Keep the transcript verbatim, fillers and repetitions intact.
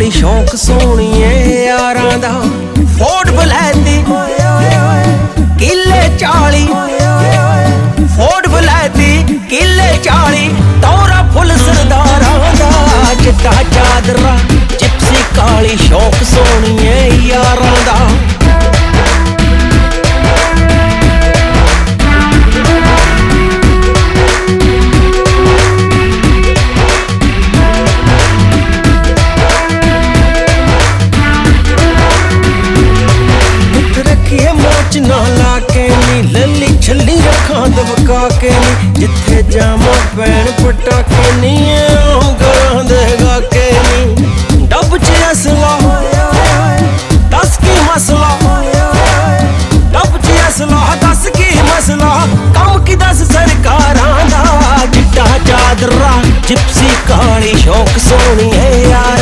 काली शौक सोहणिए यारां दा फोर्ड बलैती किले चाली फोर्ड बलैती किले चाली तौरा फुल सरदारां दा चिट्टा चादरा जिप्सी काली शौक सोहणिए यारां दा ना लाके नी लली छली अखां दबका के नी जिथे जामा पैण पटाके नी घरां दे गाके नी डब च असला दस की मसला डब च असला दस की मसला कम की दस सरकारां दा चिट्टा चादरा जिप्सी काली शौक सोहणी है यार